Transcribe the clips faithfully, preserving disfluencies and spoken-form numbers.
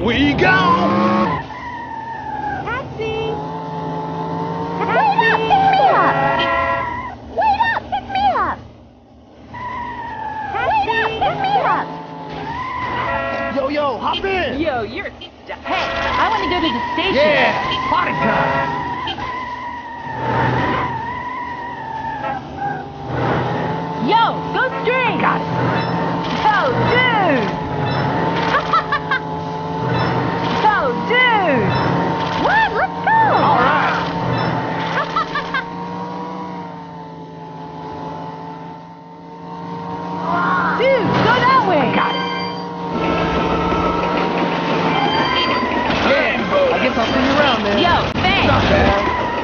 we go! Taxi! Wait up! Pick me up! Wait up! Pick me up! Wait up! Pick me up! Yo, yo, hop in! Yo, you're... Hey, I want to go to the station. Yeah, party time! Yo, go string! Got it! Yo, dude! Yo, dude! What? Let's go! All right! Dude, go that way! Got it! Yeah, I guess I'll see you around, man. Yo, thanks! Not bad.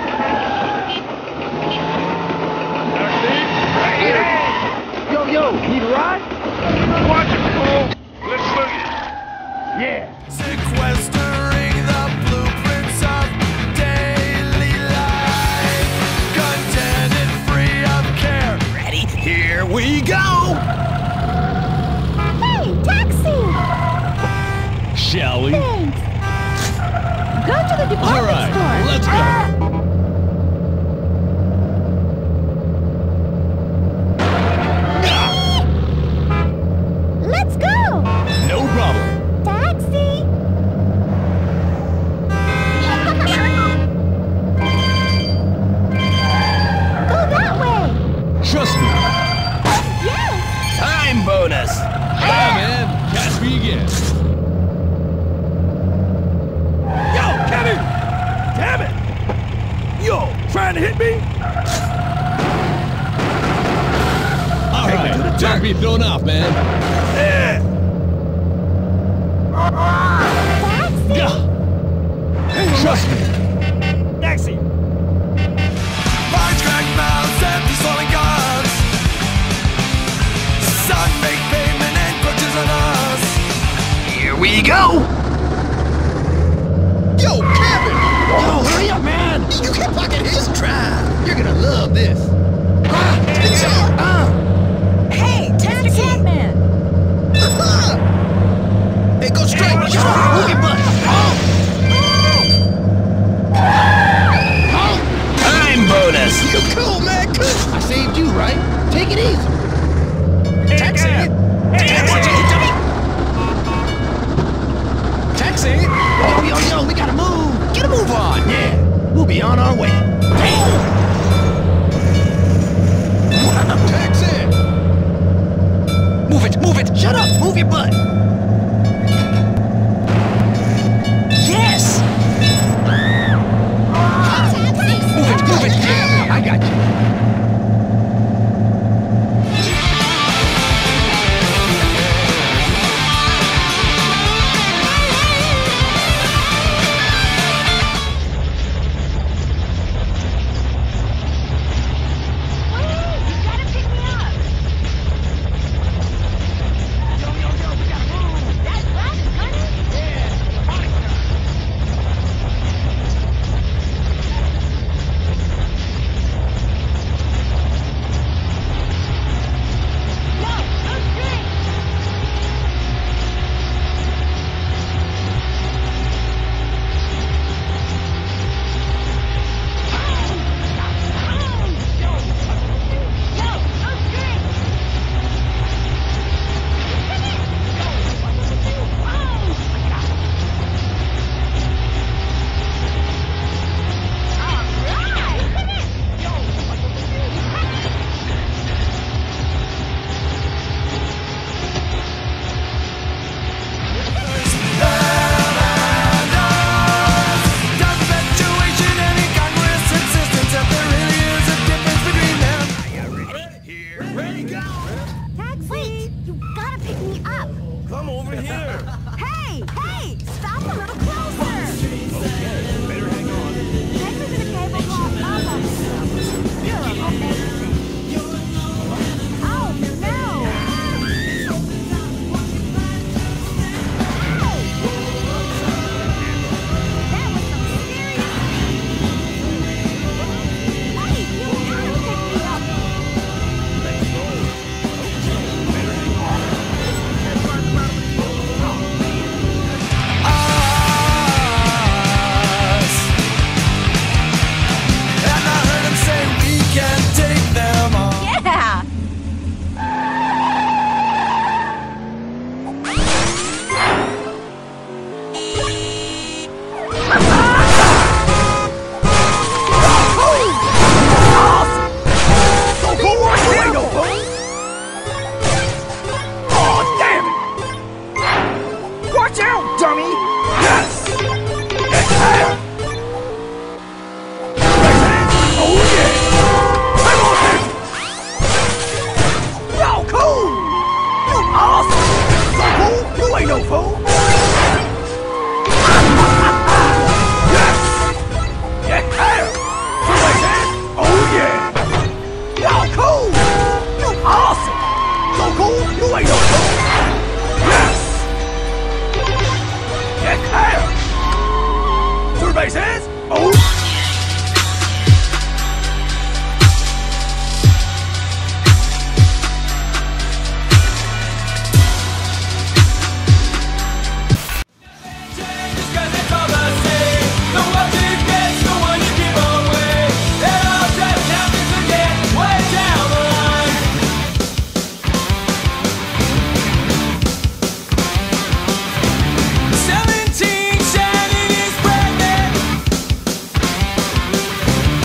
Yo, yo, need a ride? Watch it, fool! Let's look it. Yeah. Sequestering the blueprints of daily life, content and free of care. Ready? Here we go! Hey, taxi! Shall we? Thanks. Go to the department All right, store. let's go. Ah. Let's go! No problem. Taxi! Go that way! Trust me. Yes! Time bonus! Yeah, man. Catch me again. Yo, Kevin! Damn it! Yo, trying to hit me? All Take it right. to the Don't dirt. be thrown off, man. Yeah! Taxi! Gah. Trust me. Taxi! Large cracked mouths, empty swollen guns. Sun baked pavement encroaches on us. Here we go! Yo, Kevin! Yo, hurry up, man! You can pocket his drive. You're gonna love this. Ah, it's on. Uh, Hey, Mister Catman! Hey, go straight. What's wrong? Move your butt. Oh. time bonus! You cool, man. Cool. I saved you, right? Take it easy. Taxi. Taxi. Taxi. Yo, yo, yo, we gotta move. Get a move on. Yeah, we'll be on our way. Taxi. Move it, move it. Shut up. Move your butt. Yes. Move it, move it. Yeah, I got you. Watch out, dummy! Yes! Yes! Oh yeah! I'm on him! Yo, cool! You awesome! So cool, you ain't no fool!